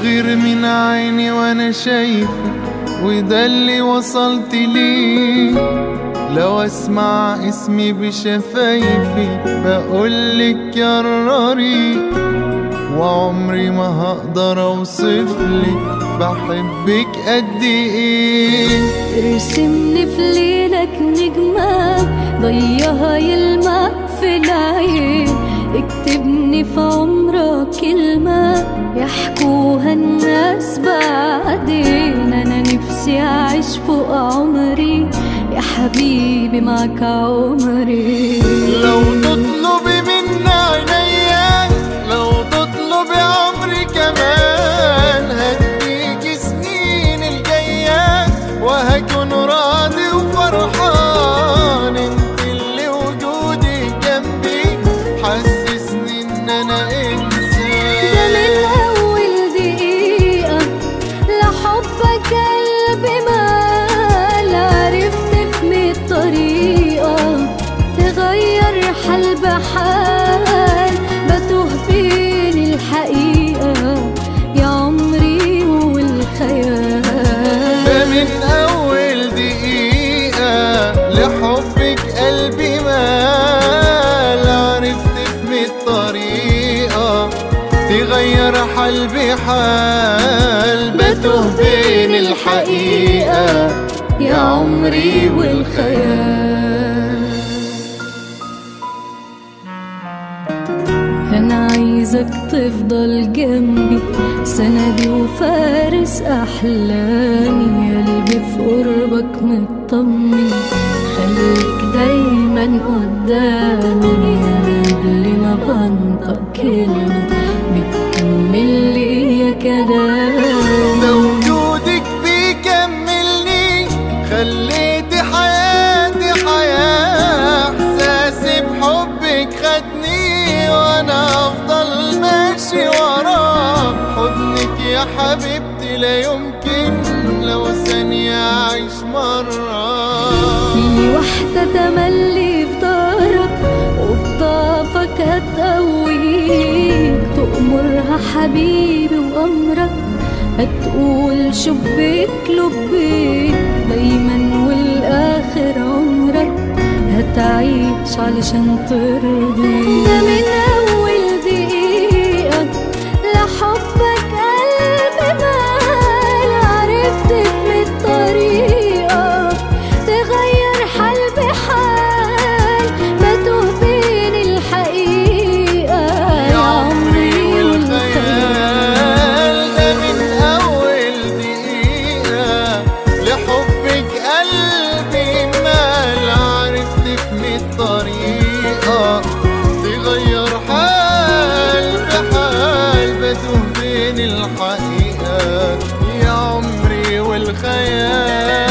بتغير من عيني وانا شايفك، وده اللي وصلت ليه. لو اسمع اسمي بشفايفي بقولك كرري، وعمري ما هقدر اوصفلك بحبك قد ايه. ارسمني في ليلك نجمة ضيها يلمع في العين، اكتبني في عمرك كلمة يحكوها الناس بعدين. انا نفسي اعيش فوق عمري يا حبيبي معك عمري. لو تطلبي من عينيا، لو تطلبي عمري كمان، هديكي سنين الجاية وهكون راضي وفرحان. انت اللي وجودي جنبي حسسني ان انا انسان. ده من اول دقيقة لحبك قلبي مال، عرفت في 100 طريقة تغير حال بحال، بتوه بين الحقيقة يا عمري والخيال. ده من أول دقيقة لحبك قلبي مال، عرفت في 100 طريقة تغير حال بحال، بتوه بين الحقيقة يا عمري والخيال. أنا عايزك تفضل جنبي سندي وفارس أحلامي، قلبي في قربك مطمن خليك دايما قدامي. قبل ما بنطق كلمة بتكمل لي يا كلام. ده وجودك بيكملني، خليتي حياتي حياة، إحساسي بحبك خدني وأنا أفضل ماشي وراه. حضنك يا حبيبتي لا يمكن لو ثانية أعيش مرة. في واحدة تملي في دارك وفي ضعفك هتقويك، تأمرها حبيبي وأمرك هتقول شبيك لبيك دايما، والآخر عمرك هتعيش علشان ترضي. ده من أول دقيقة لحبك قلبي مال، عرفت في 100 طريقة تغير حال بحال، بتوه بين الحقيقة يا عمري والخيال. ده من أول دقيقة لحبك قلبي مال، عرفت في 100 طريقة تغير حال بحال، بتوه بين الحقيقة يا عمري والخيال.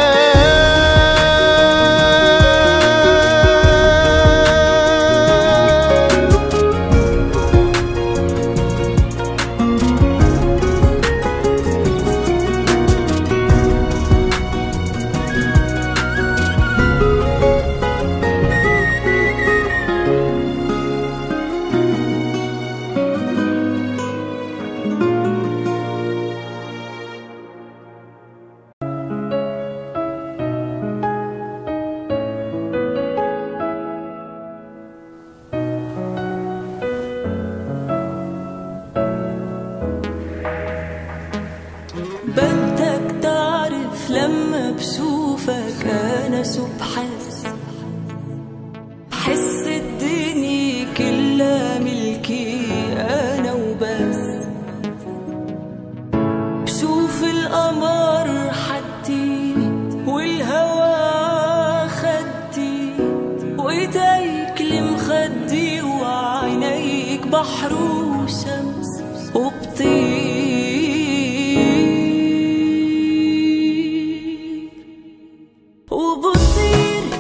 بدك تعرف لما بشوفك أنا شو بحس الدنيا كلها ملكي أنا وبس. بشوف القمر حدي والهوا خدي، وإيديك المخدي وعينيك بحر وشمس وبطير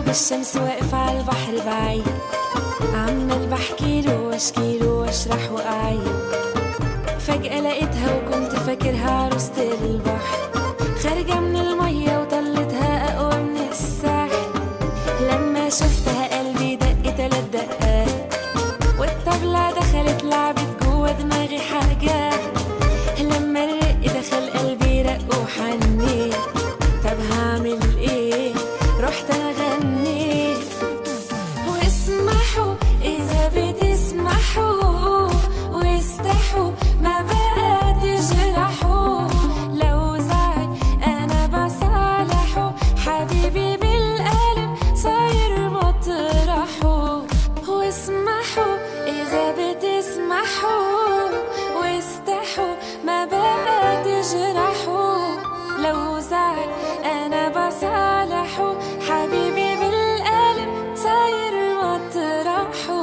بالشمس واقف على البحر بعيد، عمال بحكيله واشكيله واشرح واعيد. فجأة لقيتها وكنت فاكرها عروسة البحر، خارجة من المية وطلتها أقوى من السحر. لما شفتها قلبي دق 3 دقات، والطبلة دخلت لعبت جوا دماغي حاجات. لما الرق دخل قلبي رق وحنيت، طب هعمل ايه؟ رحت انا غنيت. واسمحوا اذا بتسمحوا، واستحوا ما بقى تجرحوا. لو زعل انا بصالحه، حبيبي بالقلب صاير مطرحه. واسمحوا اذا بتسمحوا، واستحوا ما بقى تجرحوا. لو زعل انا بصالحه، حبيبي بالقلب صاير مطرحه.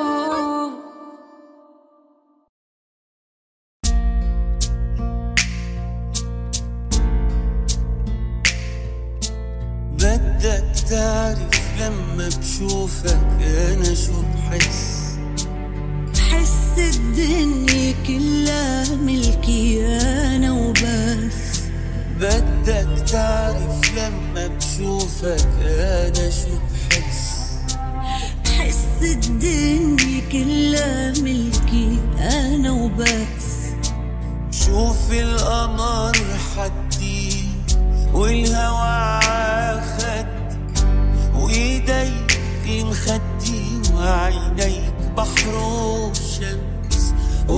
بدك تعرف لما بشوفك انا شو بحس. بحس الدنيا كلها ملكي انا وبس. بدك تعرف لما بشوفك انا شو بحس. بحس الدنيا كلها ملكي انا وبس. شوف القمر حدي والهوى عاخدي، وايديك المخدي وعينيك بحر وشمس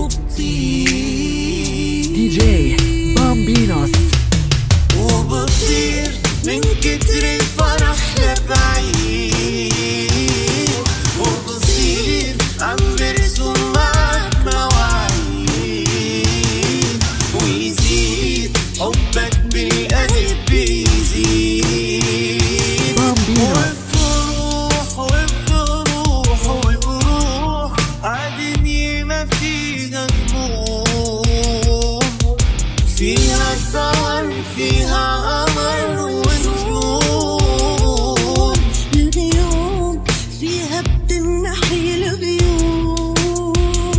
وبطير. دي جي بامبينوس. وبطير من كتر الفرح لبعيد، وبصير عم برسم معك مواعيد. ويزيد حبك بالقلب بيزيد. وبتروح وبتروح وبروح عالدنيا ما فيها هموم، فيها سهر فيها قمر ونجوم. الغيوم فيها بتنحي الغيوم.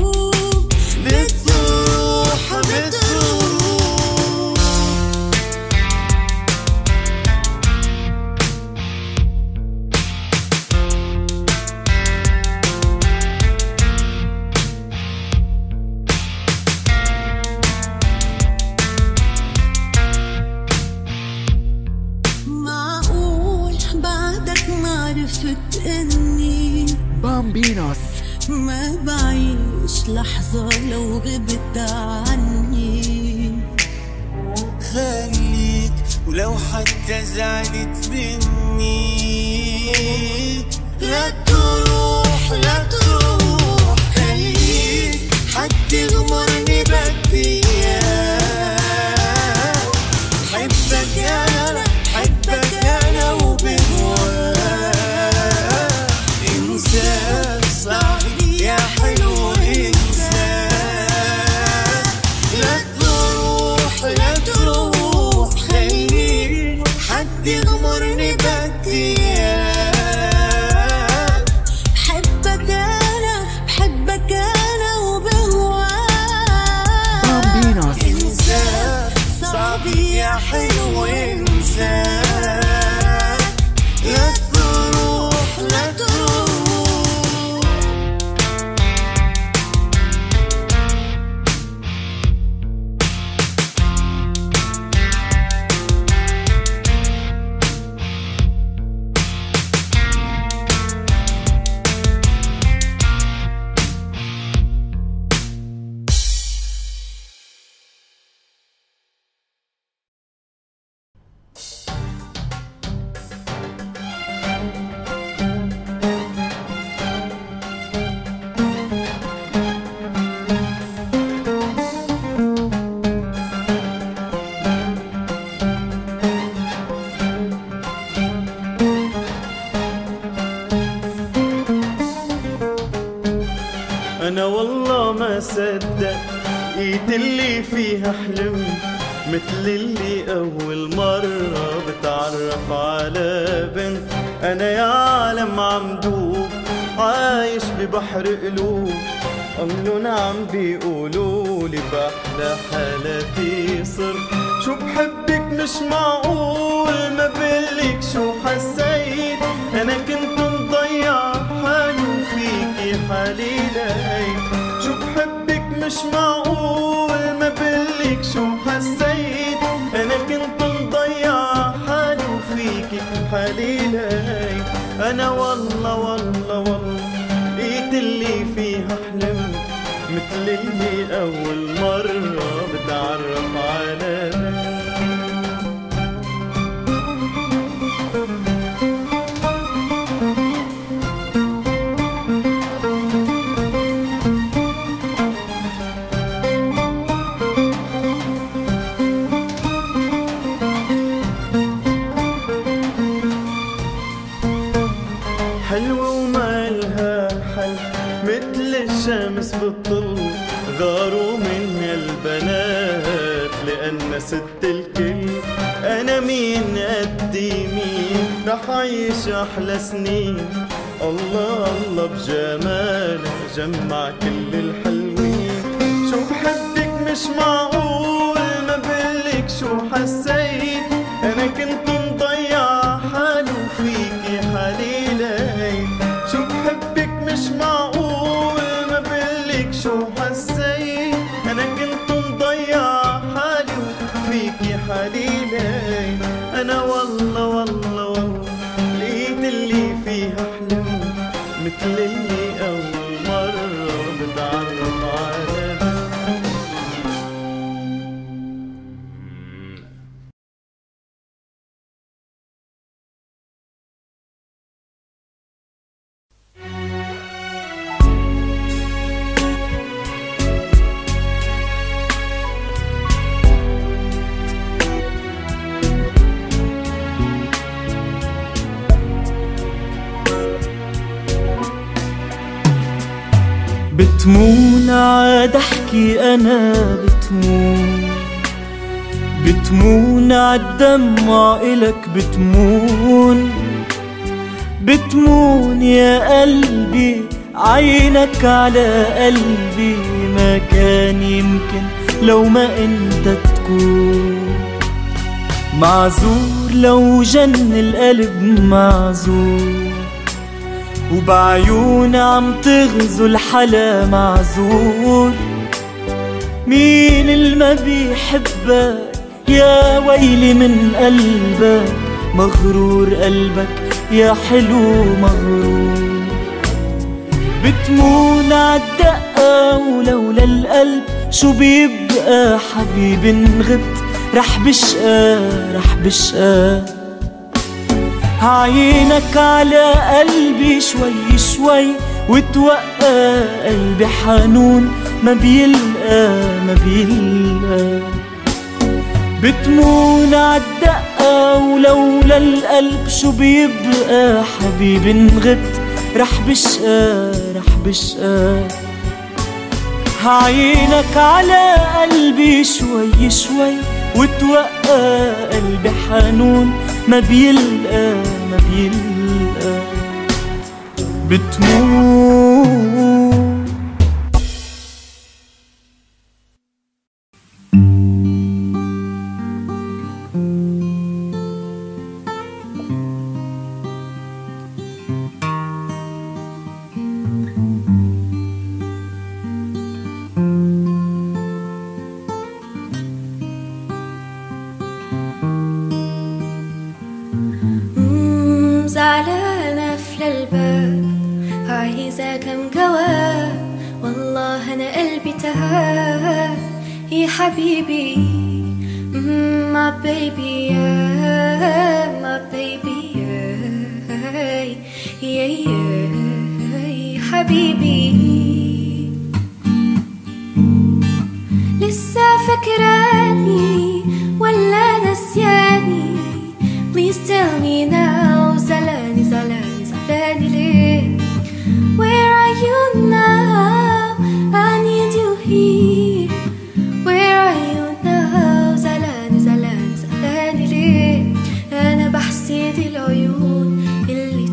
بتروح بتروح. معقول بعدك معرفت اني بامبينوس. ما بعيش لحظة لو غبت عني. خليك ولو حتى زعلت مني، لا تروح لا تروح. خليك حتى غمرني بدي اياك. حبك انا حبك انا وبهواك. انساك صعب يا حلو انساك. لا تروح لا تروح. خليك حد يغمرني بدي اياك. بحبك انا وبهواك. بامبينوس. انساك صعب يا حلو انساك. لا تروح لا تروح. أنا والله ما صدق إيد اللي فيها حلم، مثل اللي أول مرة بتعرف على بنت. أنا يا عالم عم دوب عايش ببحر قلوب، قالوا نعم بيقولولي بأحلى حالاتي صر. شو بحبك مش معقول، ما بقلك شو حسيت، أنا كنت مضيع حالي وفيكي حالي لقيت. شو بحبك مش معقول، ما بقلك شو حسيت، أنا كنت مضيع حالي وفيكي حالي لقيت. أنا والله والله والله لقيت اللي فيها حلم، مثل اللي أول مرة بتعرف على بنت. حلوة وما لها حل مثل الشمس بالطل، غاروا منها البنات لأن ست الكل. أنا مين قدي مين رح عيش أحلى سنين، الله الله بجمالك جمع كل الحلوين. شو بحبك مش معقول، ما بقلك شو حسيت، أنا كنت مضيع حالي وفيكي حالي لقيت. شو بحبك مش معقول، ما بقلك شو حسيت، أنا كنت مضيع حالي وفيكي حالي لقيت. أنا والله والله والله لقيت اللي فيها حلم، مثل اللي أول مرة بتعرف على بنت. بتمون عاد احكي انا بتمون عالدمع الك بتمون يا قلبي عينك على قلبي، ما كان يمكن لو ما انت تكون معذور، لو جن القلب معذور، وبعيون عم تغزو الحلا معذور. مين الما بيحبك يا ويلي من قلبك، مغرور قلبك يا حلو مغرور. بتمون عالدقة ولولا القلب شو بيبقى حبيبي، انغبت رح بشقى عينك على قلبي شوي شوي، وتوقع قلبي حنون ما بيلقى. بتمون عالدقة ولولا القلب شو بيبقى حبيبي، انغبت رح بشقى عينك على قلبي شوي شوي، وتوقع قلبي حنون ما بيلقى بتمون. زعلانة في الباب عايزة كم جواب، والله أنا قلبي تهاب يا حبيبي. my baby my baby حبيبي. لسه فاكراني ولا نسياني؟ Please tell me now. زعلاني ليه؟ Where are you now? I need you here. Where are you now? زعلاني ليه؟ أنا بحسد العيون اللي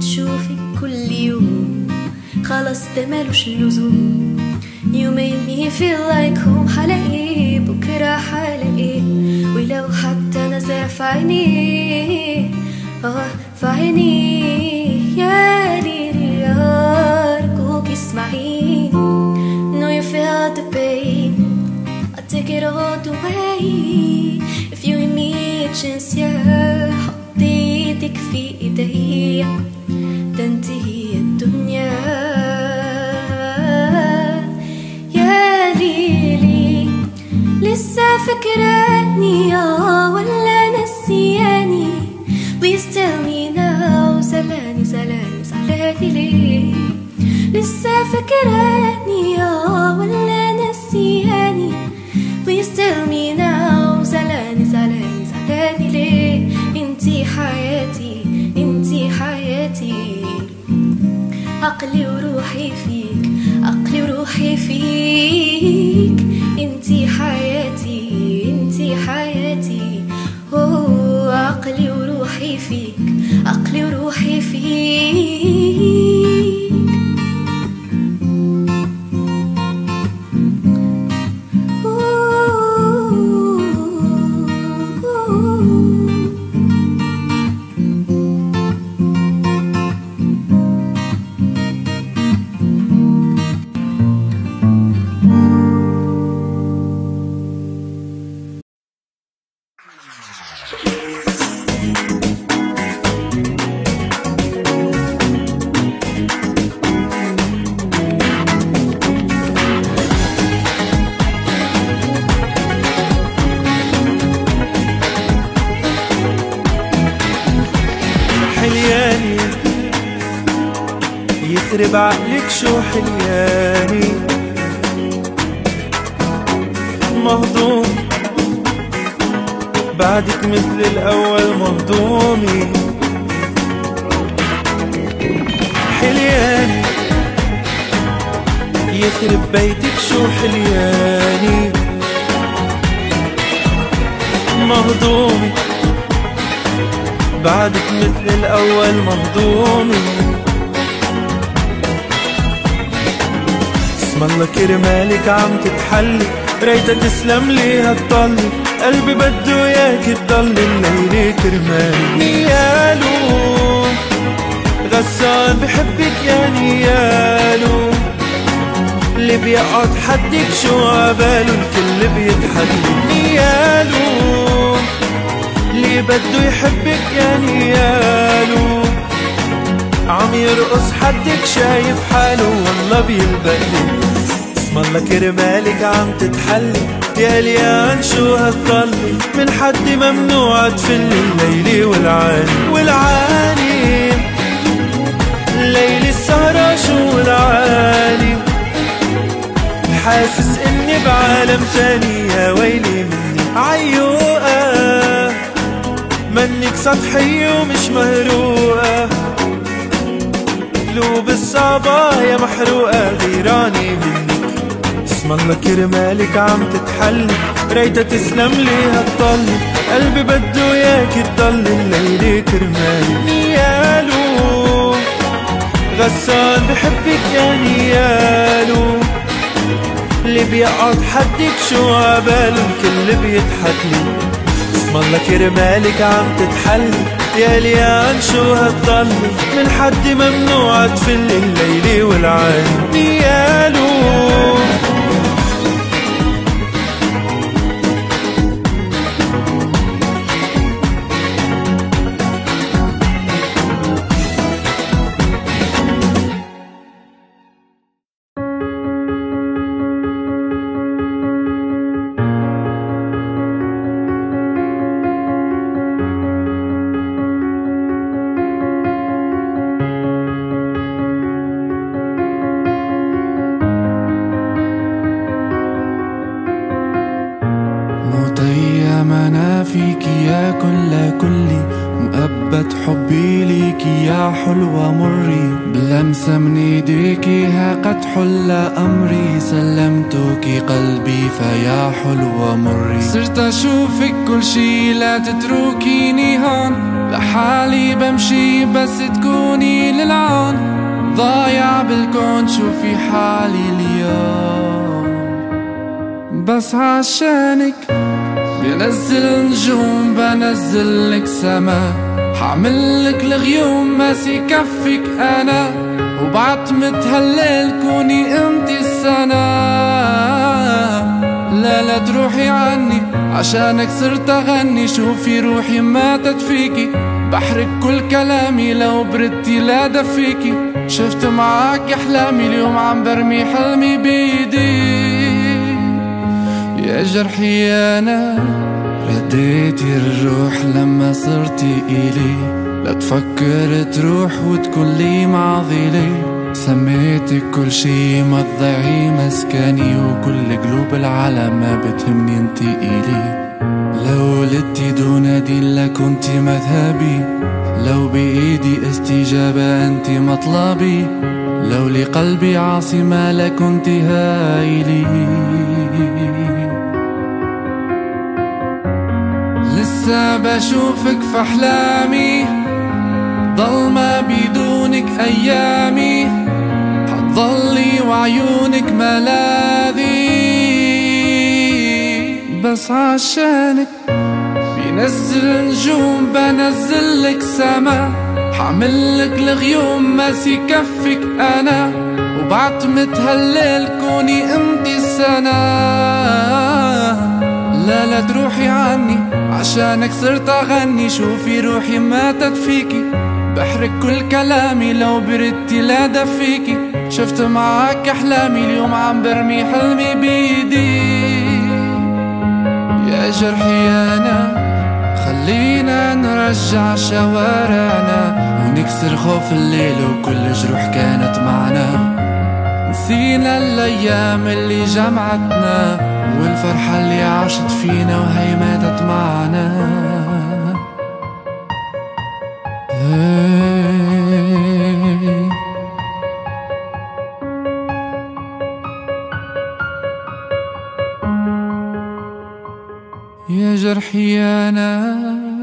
خلص ده مالوش اللزوم. You made me feel like home. حلاقيه بكرة حلاقيه، ولو حتى نظر في عينيه في عينيه. يا ليلي أرجوك اسمعيني. Know you feel the pain, I'll take it all the way. If you give me a chance, yeah. حط ايدك في ايديا تنتهي الدنيا. يا ليلي لسه فاكراني ولا نسياني؟ Please tell me now. زعلاني زعلاني زعلاني ليه؟ لسه فاكراني ولا نسياني؟ Please tell me now. زعلاني زعلاني زعلاني ليه؟ انتي حياتي انتي حياتي، عقلي وروحي فيك عقلي وروحي فيك. انتي حياتي انتي حياتي، عقلي وروحي فيك عقلي وروحي فيك. يخرب عقلك شو حلياني، مهضوم بعدك مثل الأول مهضومي. حلياني يخرب بيتك شو حلياني، مهضومي بعدك مثل الأول مهضومي. اسم الله كرمالك عم تتحلي، ريتا تسلم لي هتضلي، قلبي بده اياك تضلي الليلة كرمالي. نيالو غسان بحبك يا نيالو، اللي بيقعد حدك شو عباله الكل بيتحلي. نيالو اللي بده يحبك يا نيالو، عم يرقص حدك شايف حاله والله بيلبقلي. اسم الله كرمالك عم تتحلي، يا ليان شو هتضلي، من حد ممنوع تفلي الليلة والعاني. والعاني الليل السهرة شو العاني، حاسس اني بعالم تاني يا ويلي مني. عيوقة منك سطحية ومش مهروقة، قلوب الصعبة يا محروقة غيراني منك. اسم الله كرمالك عم تتحلي، ريتا تسلم لي هتضلي، قلبي بده اياك تضلي الليلة كرمالي. نيالو غسان بحبك يا نيالو، اللي بيقعد حدك شو عباله الكل بيضحكلي. اسم الله كرمالك عم تتحلي، يا ليان شو هتضلي، من حد ممنوع تفلي الليلة والعاني. نيالو فيكي يا كلي، مؤبد حبي ليكي يا حلوة مري، بلمسة من ايديكي ها قد حل امري، سلمتوكي قلبي فيا حلوة مري. صرت اشوفك كل شي لا تتركيني هون، لحالي بمشي بس تكوني للعون، ضايع بالكون شوفي حالي اليوم. بس عشانك بنزل نجوم بنزلك سما، حعملك الغيوم ماسي كفك انا، وبعتمت هالليل كوني انتي السنة. لا لا تروحي عني عشانك صرت اغني، شوفي روحي ماتت فيكي، بحرك كل كلامي لو بردتي لا دفيكي. شفت معاك احلامي اليوم عم برمي حلمي بيدي. يا جرحي انا رديتي الروح لما صرتي إلي، لا تفكر تروح وتكون لي معضلي. سميتك كل شي ما تضيعي مسكني، وكل قلوب العالم ما بتهمني انتي إلي. لو ولدتي دون دين لكنتي مذهبي، لو بإيدي استجابة انتي مطلبي، لو لقلبي عاصمة لكنتي هايلي. لسه بشوفك في أحلامي، ضلمة بدونك أيامي، حتضلي وعيونك ملاذي. بس عشانك بنزل نجوم بنزلك سما، حعملك الغيوم ماسي كفك أنا، وبعتمت هالليل كوني انتي السنة. لا لا تروحي عني عشانك صرت اغني، شوفي روحي ماتت فيكي، بحرك كل كلامي لو بردتي لا دفيكي. شفت معاك احلامي اليوم عم برمي حلمي بيدي. يا جرحي انا خلينا نرجع شوارعنا، ونكسر خوف الليل وكل جروح كانت معنا. نسينا الايام اللي جمعتنا، والفرحة اللي عاشت فينا وهي ماتت معنا. يا جرحي أنا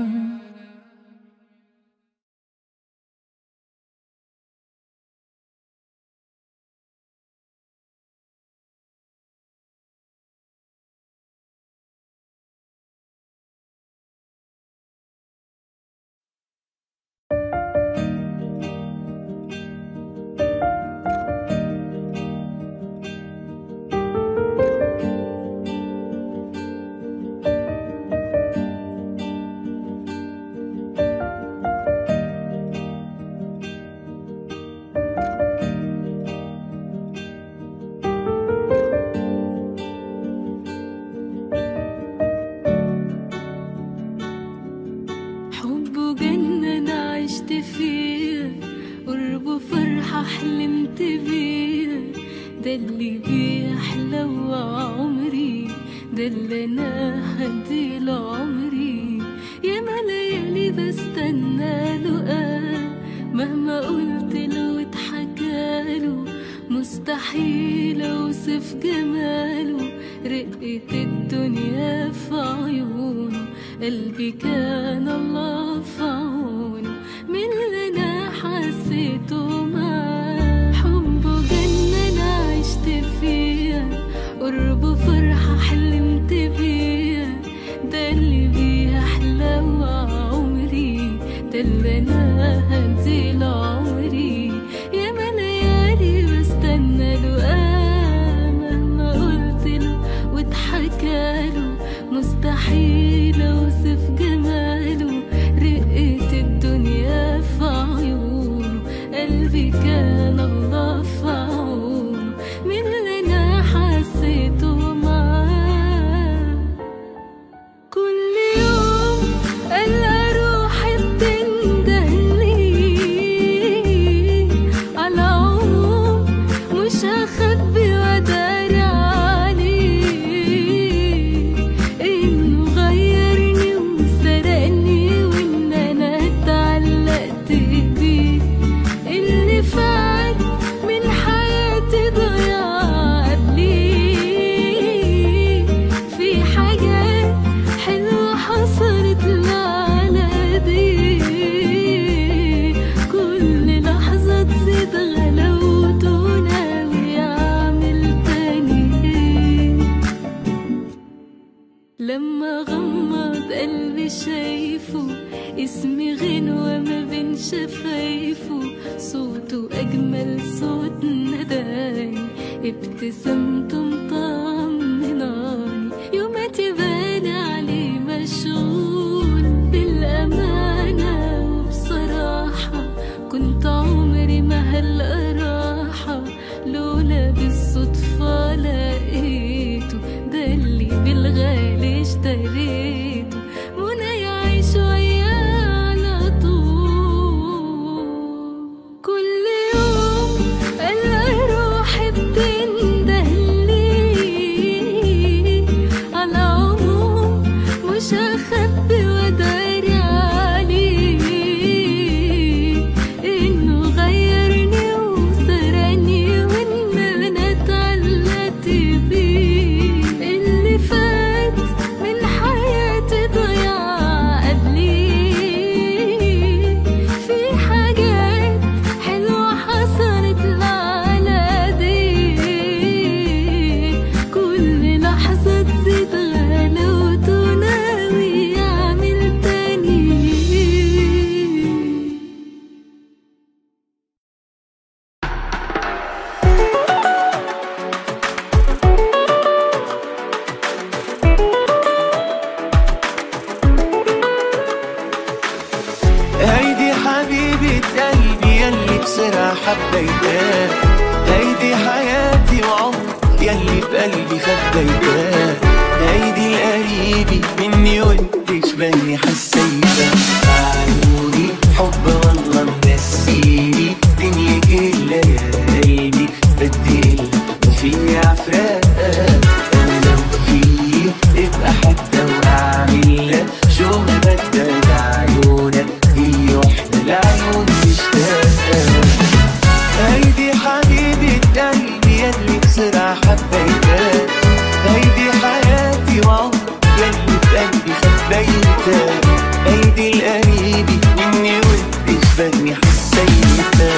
حلمت بيه، ده اللي بيحلى عمري، ده اللي انا هديله عمري. ياما ليالي بستنى له، مهما قلت له اتحكاله، مستحيل اوصف جماله. رقة الدنيا في عيونه، قلبي كان الله في عونه، من اللي انا حسيته معاه. حبه جنة انا عشت فيها، قربه فرحة حلمت بيها، ده اللي بيحلى عمري، ده اللي انا هديله عمري. ياما ليالي بستنى له، مهما قلت له واتحكاله، مستحيل اوصف جماله. رقة الدنيا في عيونه، قلبي كان الله في عونه، من اللي انا حسيته معاه. كل يوم الا روحي بتندهلي، اسمي غنوة ما بين شفايفه، صوته أجمل صوت نداني، ابتسامته مطمناني، يوماتي بالي عليه مشغول بالأمانة. وبصراحة كنت عمري ما هلقى راحة لولا بالصدفة لقيته، ده اللي بالغالي اشتريته، منى يعيش وياه على طول. كل يوم ألاقي روحي بتندهلي، على العموم مش هخبي واداري عليه، إنه غيرني وسرقني وإن أنا اتعلقت بيه. اللي فات من حياتي ضيع قبليه، في حاجات حلوة حصلت على ايديه، كل لحظة تزيد غلاوته، ناوي يعمل تاني. هيدي حبيبة قلبي يلي بسرعة حبيتها، هيدي حياتي وعمري يلي بقلبي خبيتها، هيدي القريبة مني وانت شبهني حسيتها، عيوني حب والله منسيني الدنيا كلها يا قلبي، بدي قلبي ما في عفراق، أنا لو في ابقى حتى وأعملها شو ما بدك، عيونك هي وحدة العيون تشتاق. هيدي حبيبة قلبي يلي بسرعة حبيتها، هيدي حياتي وعمري يلي بقلبي خبيتها، هيدي القريبة مني وانت شبهني حسيتها.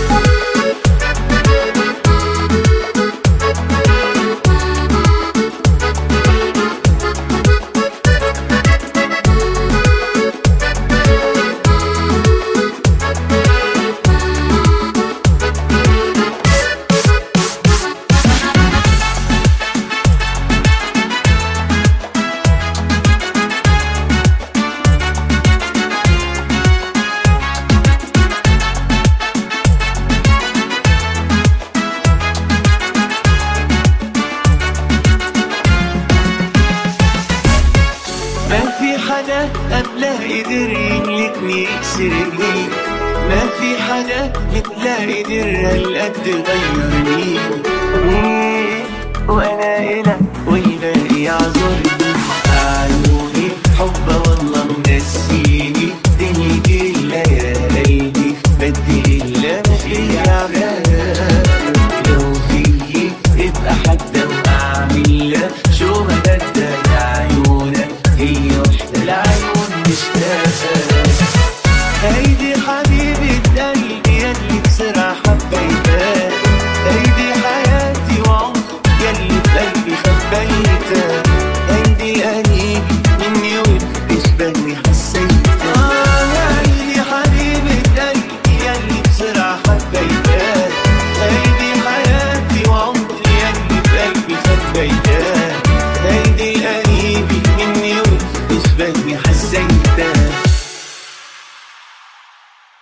ما في حدا قبلها قدر يملكني يكسرني، ما في حدا مثلها قدر هالقد غيرني، وانا إلك والباقي يعذرني، عيوني حبها والله منسيني الدنيا كلها يا قلبي، بدي إلا ما في عفراق، لو فيي ابقى حدا وأعملها شو ما بدك، عيونك هي وحدة العيون مشتاقة. هيدي حبيبة قلبي يلي بسرعة حبيتها، هيدي حياتي وعمري يلي بقلبي خبيتها، هيدي القريبة مني وانت شبهني حسيتها. هيدي حبيبة قلبي يلي بسرعة حبيتها، هيدي حياتي وعمري يلي بقلبي خبيتها، هيدي القريبة مني وانت شبهني حسيتها.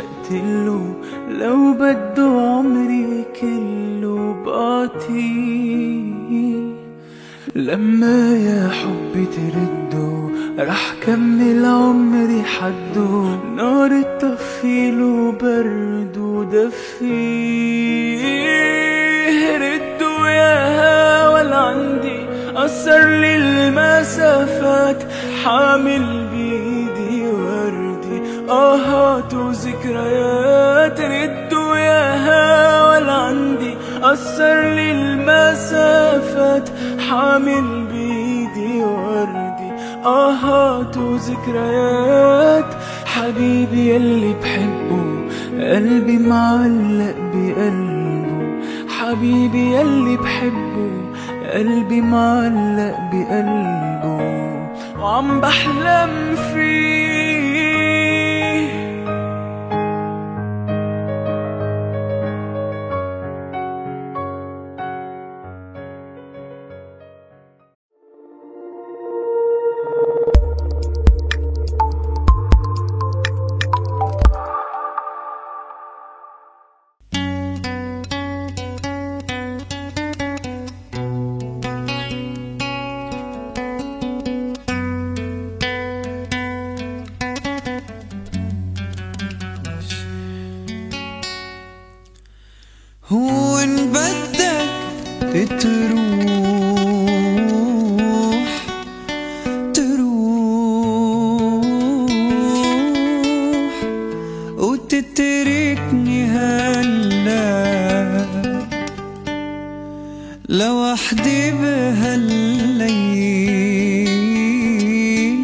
اشتقتله لو بده عمري كله بعطيه. لما يا حبي ترده رح كمل عمري حده، نار تطفيله برد ودفيه. رده يا هوا لعندي قصر لي المسافات، حامل بيدي وردي آهات وذكريات. ردوا يا هوا لعندي قصر لي المسافات، حامل بيدي وردي آهات وذكريات. حبيبي يلي بحبه قلبي معلق بقلبه، حبيبي يلي بحبه قلبي معلق بقلبه وعم بحلم فيه. وين بدك تروح وتتركني هلا لوحدي بهالليل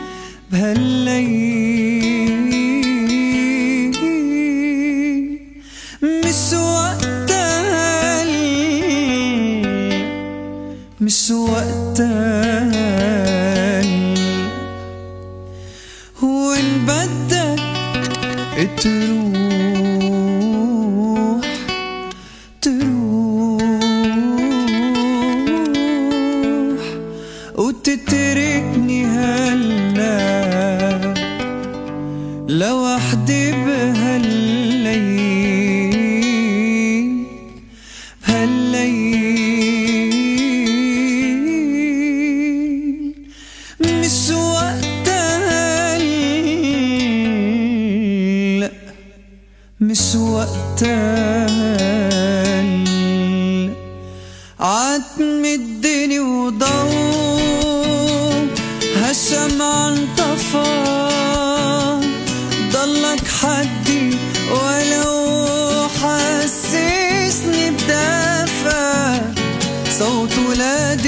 مش وقتها وين بدك تروح وتتركني هلا لوحدي بهالليل مش وقتها لا مش وقتها عتمدني وضوء هالشمعة انطفى ضلك حدي ولو حسسني بدفى صوت ولاد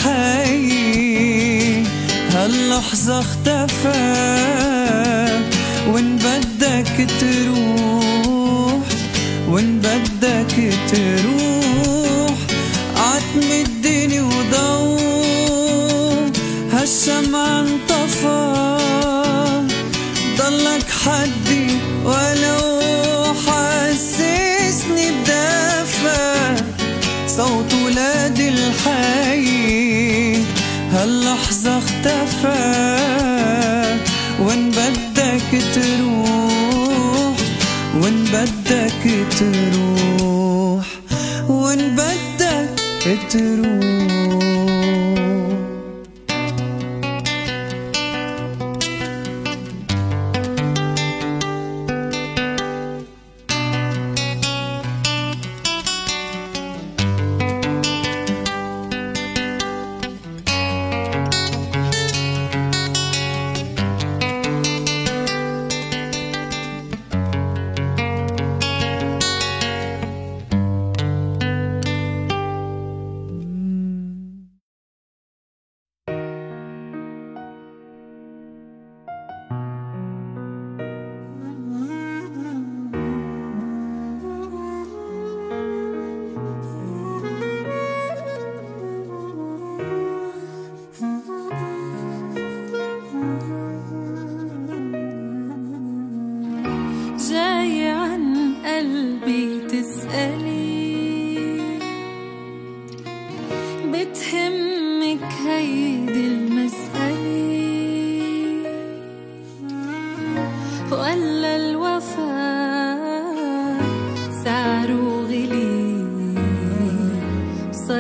الحي هاللحظة اختفى وين بدك تروح وين بدك تروح عتمدني وضوء هالشمعة انطفى ضلك حدي ولو حسسني بدفى صوت ولاد الحي هاللحظة اختفى وين بدك تروح وين بدك تروح وين بدك تروح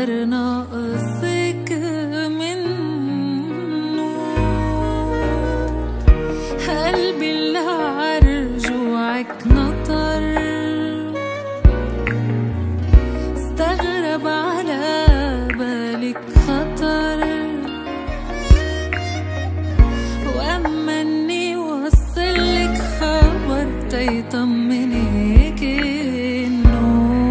صار ناقصك منه. قلبي اللي عرجوعك نطر، استغرب على بالك خطر، واما اني وصلك خبر تيطمنك انه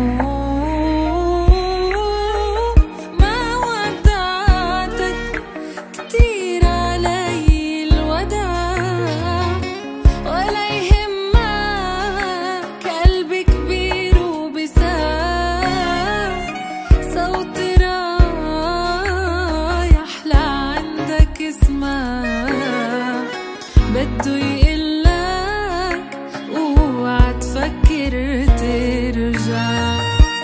ما ودعتك كتير علي الوداع، ولا يهمك قلبي كبير وبساع، صوتي رايح لعندك اسمع، بده يقلك اوعى تفكر ترجع.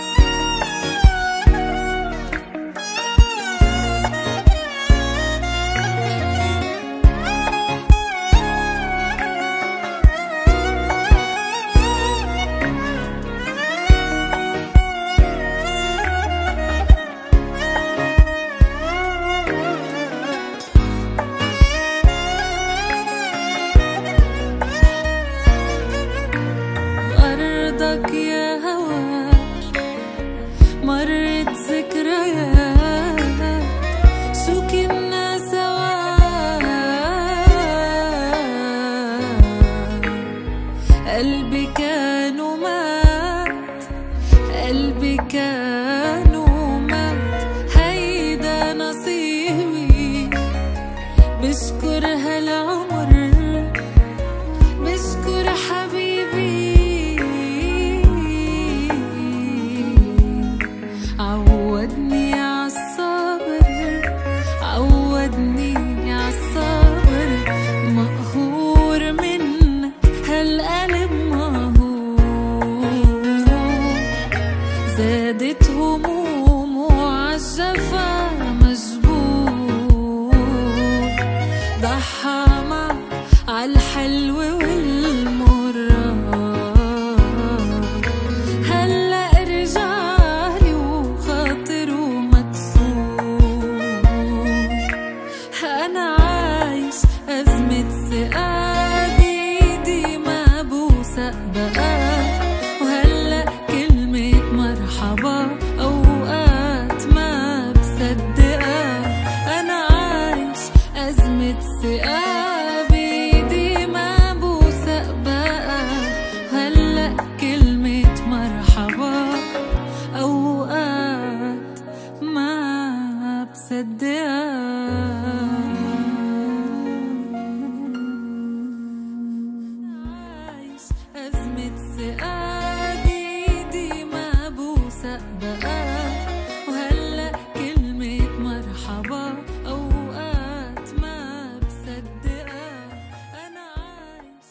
أرضك يا هوا مرت ذكريات، شو كنا سوا، قلبي كان ومات، قلبي كان ومات، هيدا نصيبي. بشكر هالعمر، بشكر حبيبي، عودني عالصبر، عودني عالصبر، مقهور منك هالقلب مقهور، زادت همومه عالجفا مجبور، ضحى معك عالحلو والمرة، هلأ رجعلي وخاطره مكسور. أنا عايش أزمة ثقة بإيدي ما بوثق بقى، وهلأ كلمة مرحبا أوقات ما بصدقها. أنا عايش أزمة ثقة بإيدي ما بوثق بقى، هلأ كلمة مرحبا أوقات ما بصدقها. عايش أزمة ثقة بإيدي ما بوثق بقى، وهلأ كلمة مرحبا أوقات ما بصدقها. أنا عايش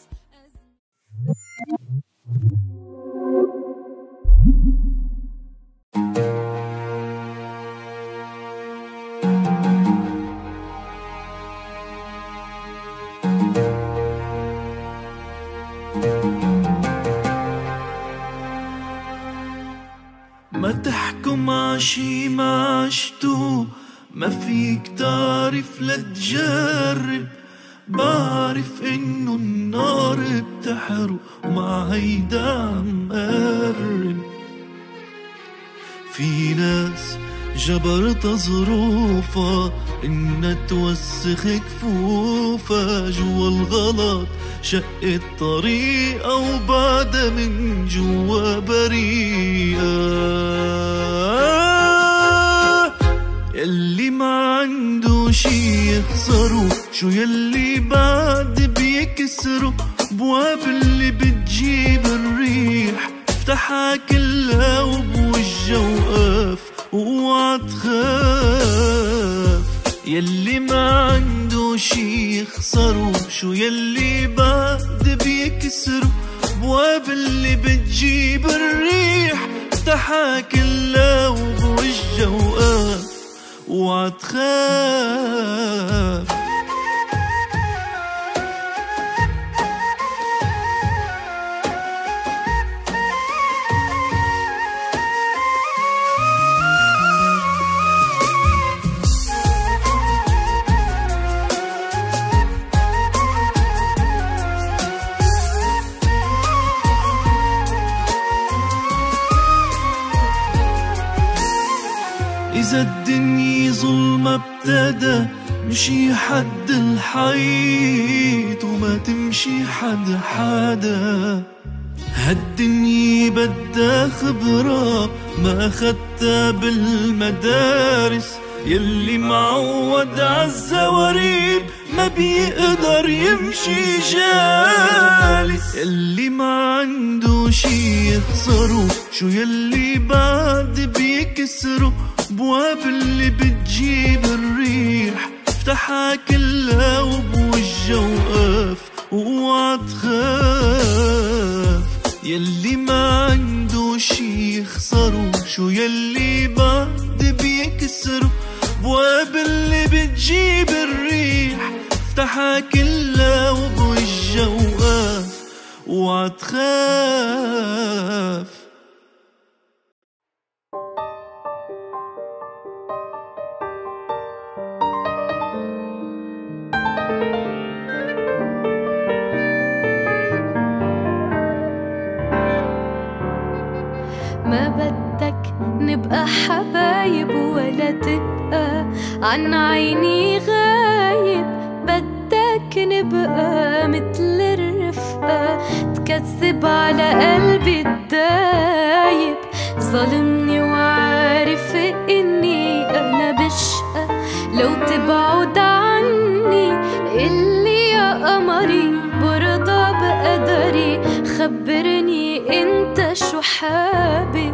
ما تحكم عشي ما عشتو، ما فيك تعرف لا تجرب، بعرف انه النار بتحرق ومع هيدا عم قرب. في ناس جبرت ظروفها إنها توسخ كفوفها، جوا الغلط شقت طريقة وبعدها من جوا بريئة. يلي ما عنده شي يخسره، شو يلي بعد بيكسره، بواب اللي بتجيب الريح افتحها كلها وبوجها وقف واوعى تخاف. يلي ما عنده شي يخسره، شو يلي بعد بيكسره، بواب اللي بتجيب الريح افتحها كلها وبوجها وقف واوعى تخاف. إذا الدنيا ظلمة ابتدى مشي حد الحيط وما تمشي حدا حدا. هالدنيا بدها خبرة ما أخدتها بالمدارس، يلي معود عالزواريب ما بيقدر يمشي جالس. يلي ما عنده شي يخسره، شو يلي بعد بيكسره، بواب اللي بتجيب الريح افتحها كلها وبوجه وقف واوعى تخاف. يلي ما عنده شي يخسره، شو يلي بعد بيكسره، بواب اللي بتجيب الريح افتحها كلها وبوجه وقف اوعى تخاف. ما بدك نبقى حبايب ولا تبقى عن عيني غايب، بدك نبقى متل الرفقة تكذب على قلبي الدايب. ظلمني وعارف اني انا بشقى لو تبعد عني، اللي يا قمري برضى بقدري خبرني انت شو حابب.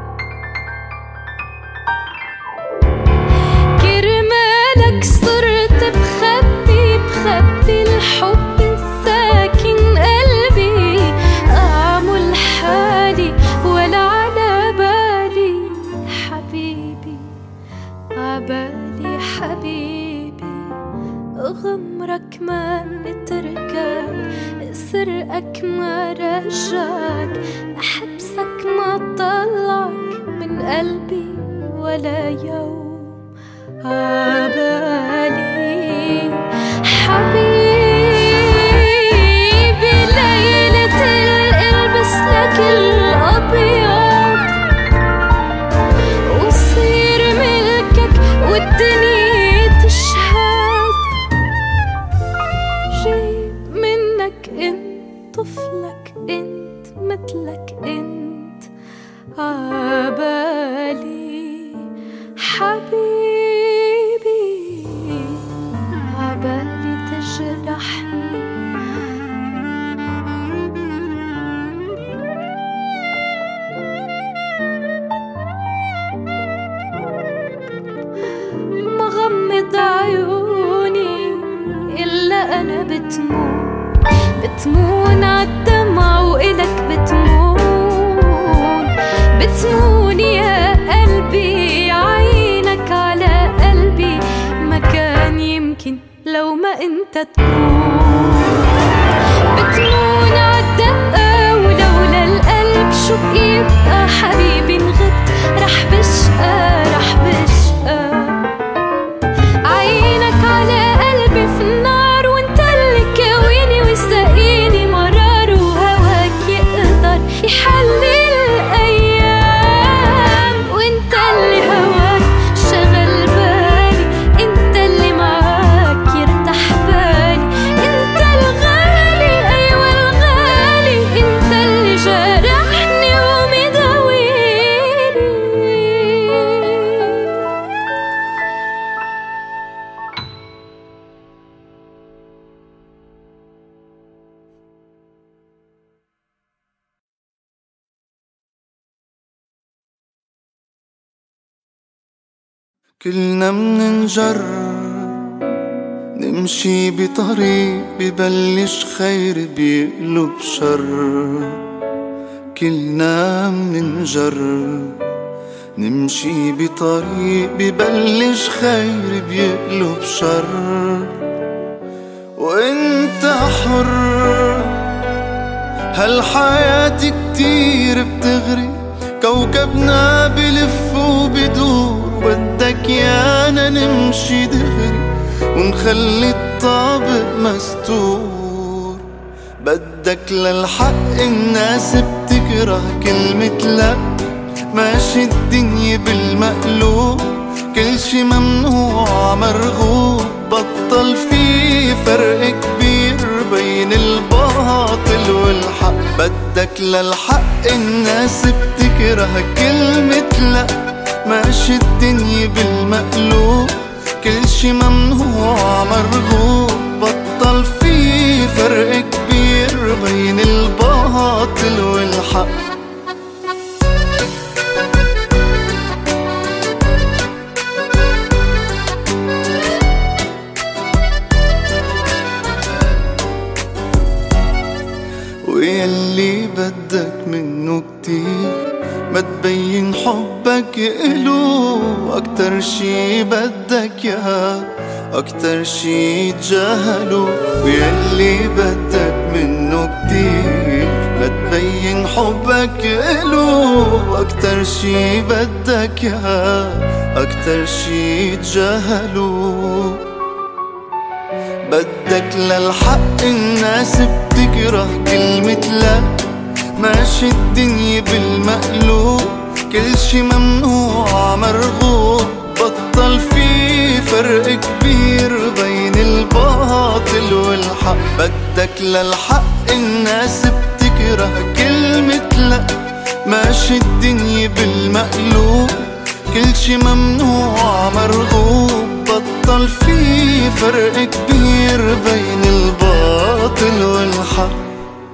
كرمالك صرت بخبي الحب الساكن قلبي، اعمل حالي ولا على بالي حبيبي، عبالي حبيبي. غمرك ما اتركك، سرقك ما رجعك، أحبسك ما طلعك من قلبي ولا يوم عبالي حبيبي. ليلة البس لك الأبيض وصير ملكك والدنيا تشهد، جيب منك انت طفلك انت مثلك انت عبالي حبيبي، عبالي تجرحني. مغمض عيوني إلا أنا بتمون عالدمع وإلك بتمون يا قلبي. عينك على قلبي مكان يمكن لو ما انت تكون. بتمون عالدقة ولولا القلب شو بيبقى حبيبي انغبت. رح بشقى عينك على قلبي في النار، وانت اللي كويني وسقيني مرار، وهواك يقدر يحلي الأيام. وانت اللي هواك شغل بالي، انت اللي معاك يرتاح بالي، انت الغالي ايوه الغالي، انت اللي جرحني ومداويني. كلنا مننجرب نمشي بطريق ببلش خير بيقلب شر. كلنا مننجرب نمشي بطريق ببلش خير بيقلب شر. وانت حر، هالحياة كتير بتغري، كوكبنا بلف وبدور. بدك يانا نمشي دغري ونخلي الطابق مستور. بدك للحق الناس بتكره كلمة لا، ماشي الدنيا بالمقلوب. كل شي ممنوع مرغوب، بطل في فرق كبير بين الباطل والحق. بدك للحق الناس بتكره كلمة لا، ماشي الدنيا بالمقلوب، كل شي ممنوع مرغوب، بطل في فرق كبير بين الباطل والحق. ويلي بدك منه كتير ما تبين حبك إلو، أكتر شي بدك يا أكتر شي تجاهلو. ويلي بدك منه كتير ما تبين حبك إلو، أكتر شي بدك يا أكتر شي تجاهلو. بدك للحق الناس بتكره كلمة لا، ماشي الدنيا بالمقلوب، كل شي ممنوع مرغوب، بطل في فرق كبير بين الباطل والحق. بدك للحق الناس بتكره كلمة لا، ماشي الدنيا بالمقلوب، كل شي ممنوع مرغوب، بطل في فرق كبير بين الباطل والحق.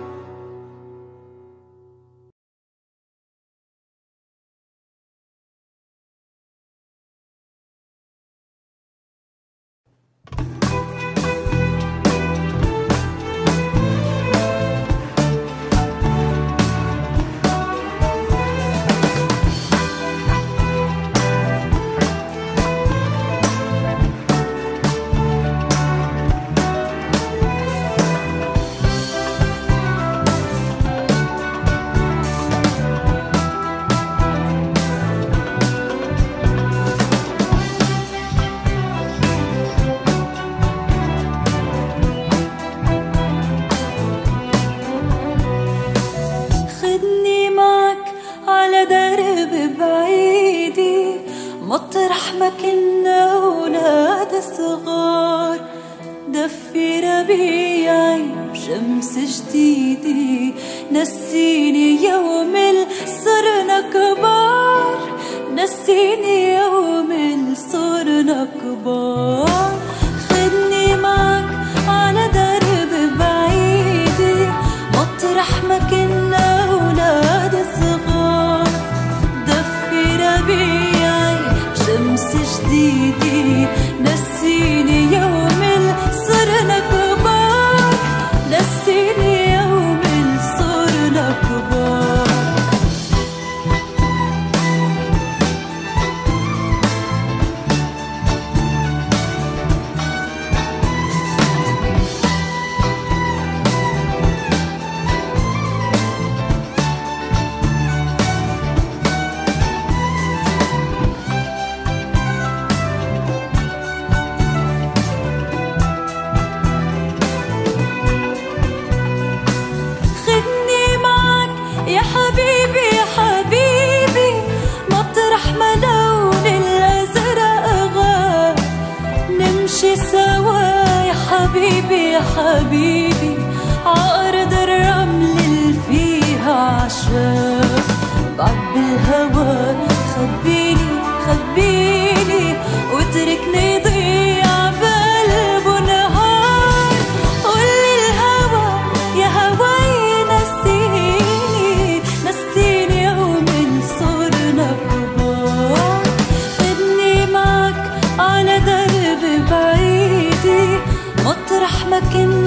مطرح ما كنا ولاد صغار، دفي ربيعي بشمس جديدة، نسيني يوم صرنا كبار، نسيني يوم صرنا كبار. خدني معك على درب بعيدة، مطرح ما كنا ولاد صغار، دفي ربيعي شمس جديدة، نسيني يوم صرنا كبار، نسيني يوم صرنا كبار. يا حبيبي يا حبيبي، مطرح ما لون الأزرق غاب، نمشي سوا يا حبيبي يا حبيبي، عأرض الرمل اللي فيها عشاب. بعد بالهوى خبيني خبيني، واتركني ضيع بقلبه نهار، قولي الهوى يا هواي نسيني، نسيني يوم صرنا كبار. خدني معك على درب بعيدة، مطرح ما كنا